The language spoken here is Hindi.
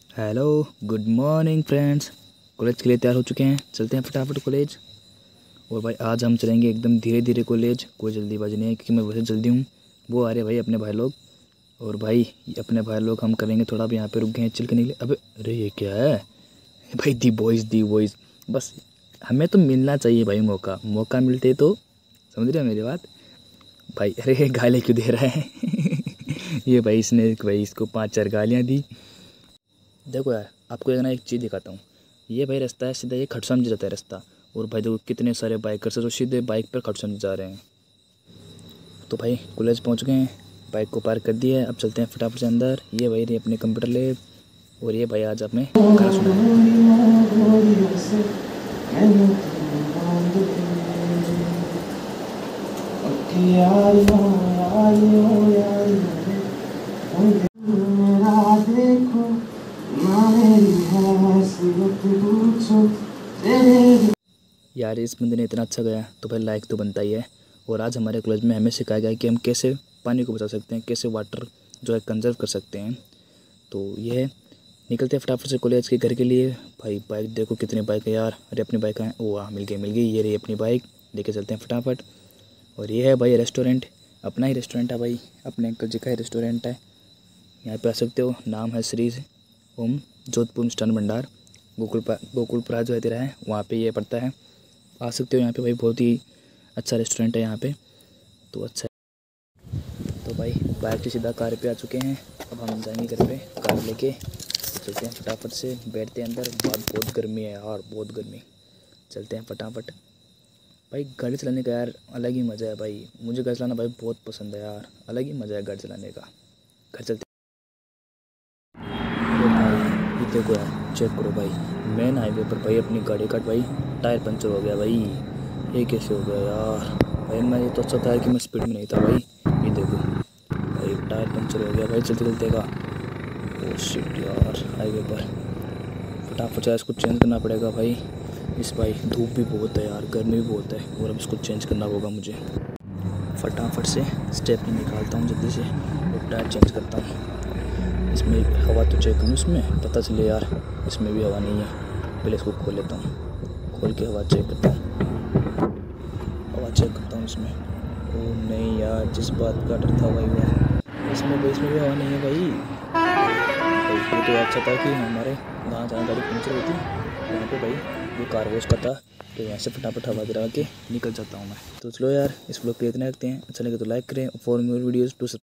Hello, good morning friends. College के लिए तैयार हो चुके हैं, चलते हैं फटाफट कॉलेज। और भाई आज हम चलेंगे एकदम धीरे धीरे कॉलेज, कोई जल्दीबाजी नहीं है क्योंकि मैं वैसे जल्दी हूँ। वो आ रहे भाई अपने भाई लोग, और भाई अपने भाई लोग हम करेंगे थोड़ा। अब यहाँ पे रुक गए हैं चिल करने के लिए। अबे अरे ये क्या है भाई, दी बॉयज़ बस। हमें तो मिलना चाहिए भाई, मौका मौका मिलते तो। समझ रहे हो मेरी बात भाई? अरे गाली क्यों दे रहा है ये भाई इसने भाई इसको 5-4 गालियाँ दी। देखो यार, आपको एक ना एक चीज़ दिखाता हूँ। ये भाई रास्ता है सीधा, ये खटसम जाता है रास्ता। और भाई देखो कितने सारे बाइकर्स हैं जो सीधे बाइक पर खटसम जा रहे हैं। तो भाई कॉलेज पहुँच गए हैं, बाइक को पार्क कर दिया है। अब चलते हैं फटाफट से अंदर। ये भाई रही अपने कंप्यूटर लैब, और ये भाई आज अपने गाना यार। इस बंदे ने इतना अच्छा गाया तो भाई लाइक तो बनता ही है। और आज हमारे कॉलेज में हमें सिखाया गया कि हम कैसे पानी को बचा सकते हैं, कैसे वाटर जो है कंजर्व कर सकते हैं। तो ये है, निकलते हैं फटाफट से कॉलेज के घर के लिए। भाई बाइक देखो कितनी बाइक है यार। अरे अपनी बाइक है, वाह मिल गई। ये रही अपनी बाइक, लेके चलते हैं फटाफट। और ये है भाई रेस्टोरेंट, अपना ही रेस्टोरेंट है भाई, अपने अंकल जी का ही रेस्टोरेंट है। यहाँ पे आ सकते हो, नाम है श्री ओम जोधपुर मिष्ठान भंडार। गोकुलपुरा जो है तेरा है, वहाँ पे ये पड़ता है। आ सकते हो यहाँ पे भाई, बहुत ही अच्छा रेस्टोरेंट है यहाँ पे। तो अच्छा है। तो भाई बाइक से सीधा कार पे आ चुके हैं। अब हम जाएंगे घर पे कार लेके। चलते हैं फटाफट से, बैठते हैं अंदर। बहुत गर्मी है यार, बहुत गर्मी। चलते हैं फटाफट। भाई गाड़ी चलाने का यार अलग ही मज़ा है भाई। मुझे गाड़ी चलाना भाई बहुत पसंद है यार, अलग ही मज़ा है गाड़ी चलाने का। घर चलते हैं भाई। ये देखो यार, चेक करो भाई, मेन हाईवे पर भाई अपनी गाड़ी का भाई टायर पंचर हो गया भाई। ये कैसे हो गया यार भाई? मैं ये तो अच्छा था कि मैं स्पीड में नहीं था भाई। ये देखो भाई टायर पंचर हो गया भाई चलते चलते का। ओ शिट यार, हाईवे पर फटाफट से इसको चेंज करना पड़ेगा भाई। इस भाई धूप भी बहुत है यार, गर्मी भी बहुत है, और अब इसको चेंज करना होगा मुझे। फटाफट से स्टेपनी निकालता हूँ जल्दी से और टायर चेंज करता हूँ। इसमें हवा तो चेक करूँ, इसमें पता चले यार इसमें भी हवा नहीं है। पहले इसको खोल लेता हूँ, खोल के हवा चेक करता हूँ। हवा चेक करता हूँ इसमें। ओ नहीं यार, जिस बात का डर था भाई वह इसमें भी हवा नहीं है भाई। ये तो अच्छा था कि हमारे जहाँ जहाँ गाड़ी पंचर होती वहाँ पे भाई वो कार वॉश का था, तो यहाँ से फटाफट हवा गिरा के निकल जाता हूँ मैं। तो चलो यार, इस ब्लॉग पे इतना रखते हैं। अच्छा लगे तो लाइक करें। For more videos to